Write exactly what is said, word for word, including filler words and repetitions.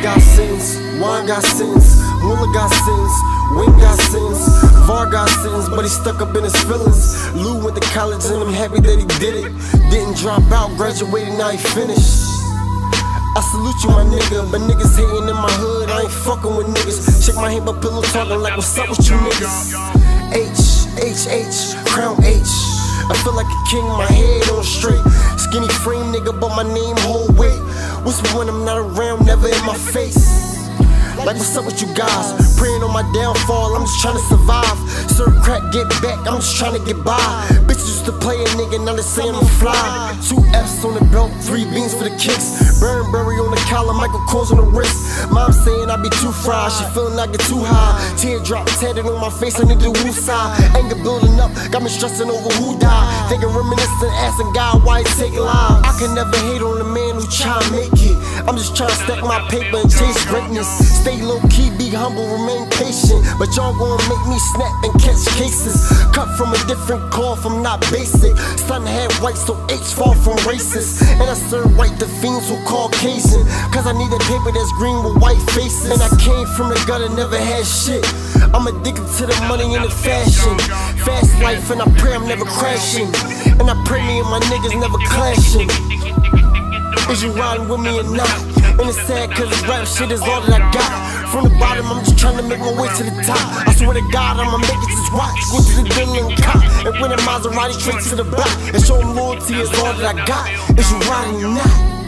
got sins, Juan got sins, Muller got sins, Wayne got sins, Var got sins, but he stuck up in his feelings. Lou went to college and I'm happy that he did it. Didn't drop out, graduated, now he finished. I salute you, my nigga, but niggas hating in my hood, I ain't fucking with niggas. Shake my hand but pillow talking like what's up with you niggas. H, H, H, crown H. I feel like a king, my head on straight. Skinny frame nigga, but my name whole weight. Whisper when I'm not around, never in my face. Like what's up with you guys? Praying on my downfall, I'm just trying to survive. Serve crack, get back, I'm just trying to get by. Bitches used to play a nigga, now they say I'm a fly. Two F's on the belt, three beans for the kicks. Burnberry on the collar, Michael Kors on the wrist. Mom saying I be too fried, she feeling I get too high. Teardrop tatted on my face, I need the woo side. Anger building up, got me stressing over who died. Thinking reminiscent, asking God why he take lives. I can never hate on the man who try to make it. I'm just trying to stack my paper and chase greatness. Stay low key, be humble, remain patient. But y'all gonna make me snap and catch cases. Cut from a different cloth, I'm not basic. Sun had white, so H fall from racist. And I serve white to fiends who Caucasian. Cause I need a paper that's green with white faces. And I came from the gutter, never had shit. I'm addicted to the money and the fashion. Fast life and I pray I'm never crashing. And I pray me and my niggas never clashing. Is you riding with me or not? And it's sad cause this rap shit is all that I got. From the bottom I'm just trying to make my way to the top. I swear to God I'ma make it just watch. Go to the dealer and cop and win a Maserati straight to the back. And show them loyalty is all that I got. Is you riding or not?